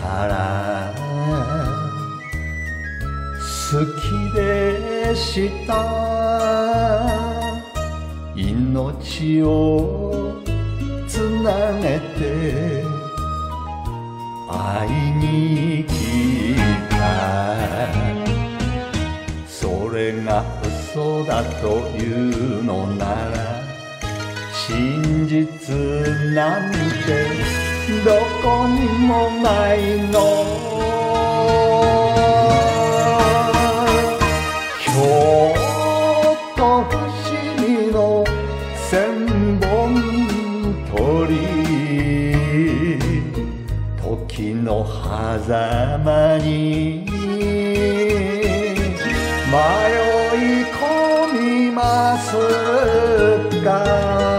から好きでした命をつなげて会いに来たそれが嘘だというのなら真実なんてどこにもないの京都伏見の千本鳥時の狭間に迷い込みますか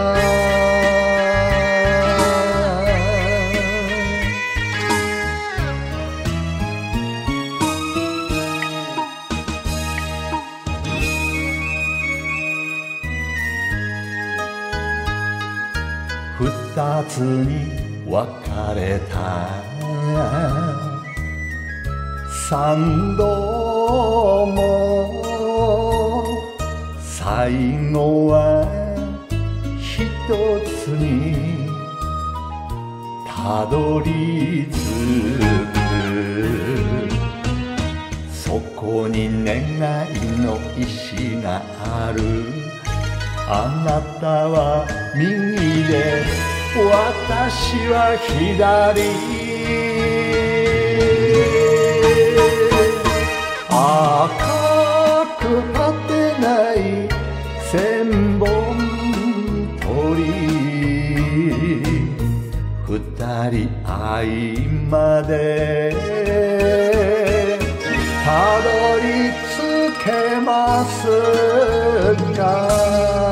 二つに分かれた三度も最後は一つにたどり着くそこに願いの石があるあなたは右で私は左赤く果てない千本鳥二人合間でたどり着けますか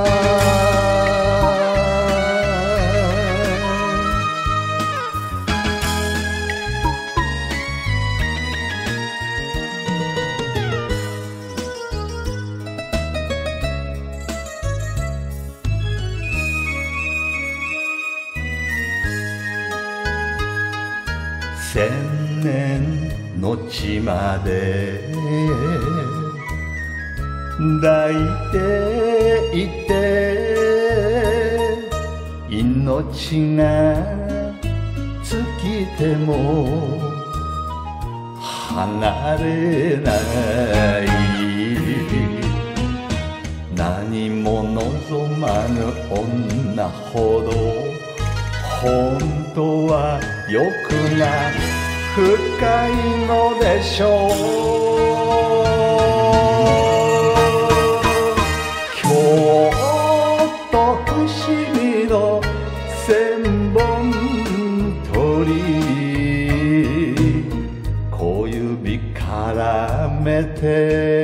千年の地まで抱いていて命が尽きても離れない何も望まぬ女ほど本当は欲が深いのでしょう京都伏見の千本鳥小指絡めて